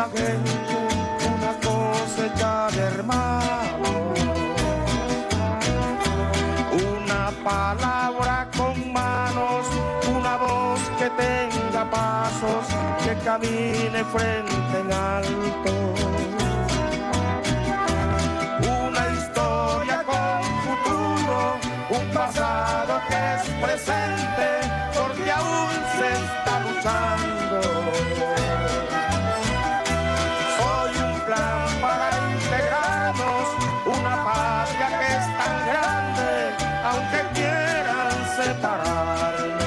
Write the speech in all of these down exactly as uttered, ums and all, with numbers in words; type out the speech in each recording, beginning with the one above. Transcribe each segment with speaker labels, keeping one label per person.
Speaker 1: gente una cosecha de hermanos, una palabra con manos, una voz que tenga pasos, que camine frente en alto. Una historia con futuro, un pasado que es presente, porque aún se está luchando. Soy un plan para integrarnos, una patria que es tan grande, aunque quieran separarnos.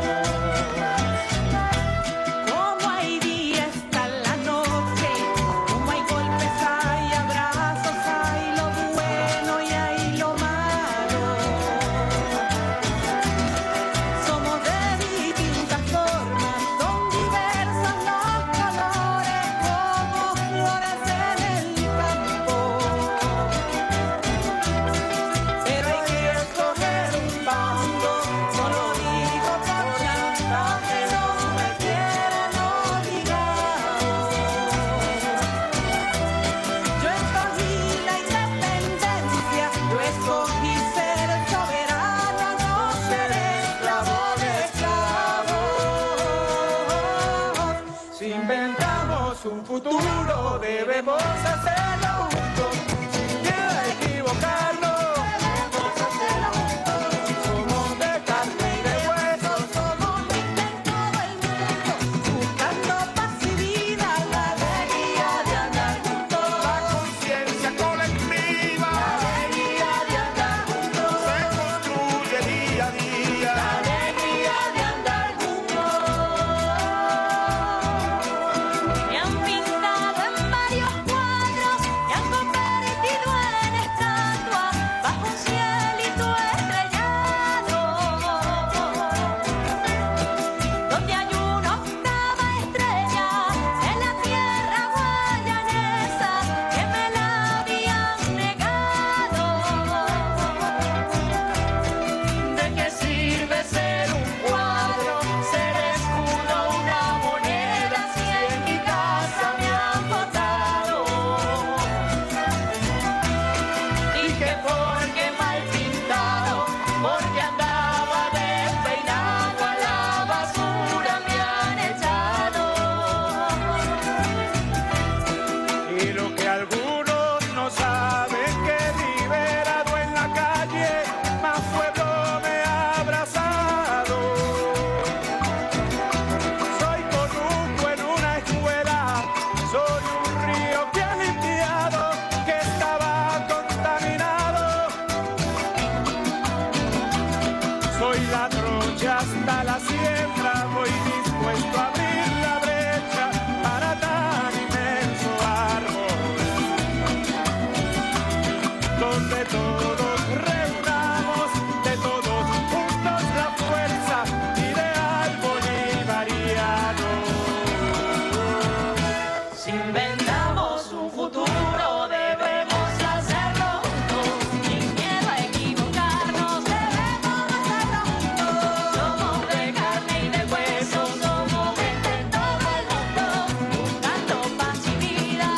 Speaker 2: Como hay día está la noche, como hay golpes, hay abrazos, hay lo bueno y hay lo malo. Somos de distintas formas, son diversos los colores, como flores en el campo. Pero hay que escoger un bando, no lo digo por chantaje, no me quieren obligado. Yo escogí la independencia, yo escogí ser soberano, no ser esclavo de esclavos.
Speaker 1: Si inventamos un futuro, debemos hacerlo juntos, sin miedo a equivocarnos. Debemos hacerlo juntos. Somos de carne y de hueso,
Speaker 2: Somos gente en todo el mundo, buscando paz y vida, la alegría de andar juntos.
Speaker 1: la conciencia colectiva
Speaker 2: La alegría de andar juntos,
Speaker 1: se construye día a día.
Speaker 2: la alegría de andar juntos. Me han pintado en varios cuadros, me han convertido en estatua, bajo un cielito estrellado, donde hay una octava estrella en la tierra guayanesa que me la habían negado. ¿De qué sirve ser un cuadro, ser escudo, una moneda, si en mi casa me han votado? Dije porque mal pintado, porque andaba despeinado, a la basura me han echado.
Speaker 1: Y lo que algunos no saben, que liberado en la calle, más pueblo me ha abrazado. Soy conuco en una escuela, soy un río que ha limpiado, que estaba contaminado. Soy la trocha hasta la siembra, voy dispuesto a abrir la brecha para tan inmenso árbol, donde todos reunamos, de todos juntos la fuerza ideal bolivariano.
Speaker 2: Si inventamos un futuro, debemos hacerlo juntos, sin miedo a equivocarnos, debemos hacerlo juntos. Somos de carne y de hueso, somos gente en todo el mundo, buscando paz y vida.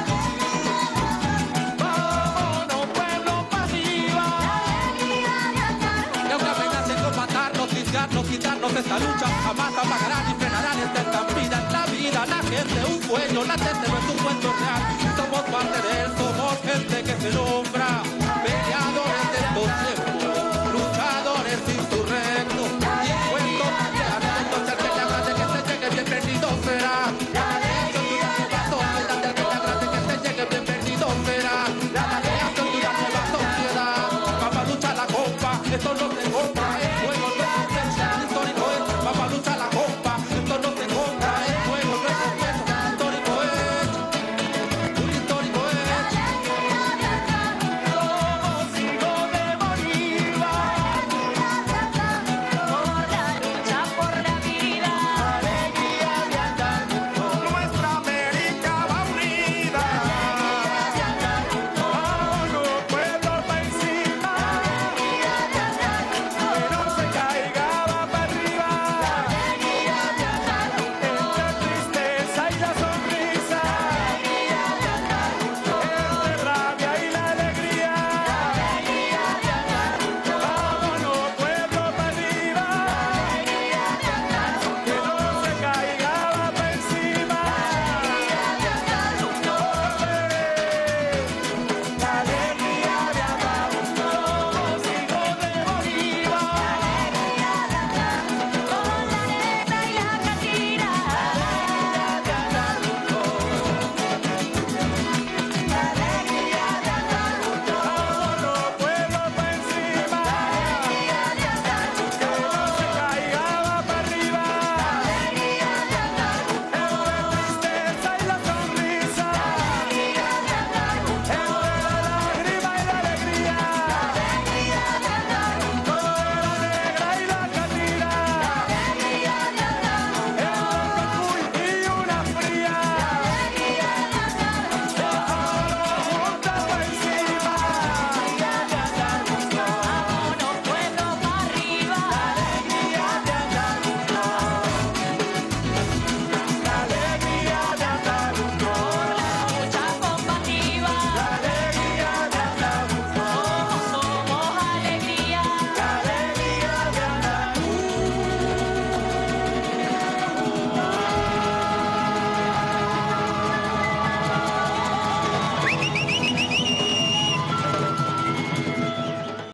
Speaker 1: Vámonos, pueblo pasiva.
Speaker 2: La alegría de andar
Speaker 3: Y aunque amenacen con matarnos, lisiarnos, quitarnos esta lucha, jamás apagarán ni frenarán esta estampida. En la vida, nacer de un sueño, latente no es un cuento real. Somos parte de él, somos gente que se lo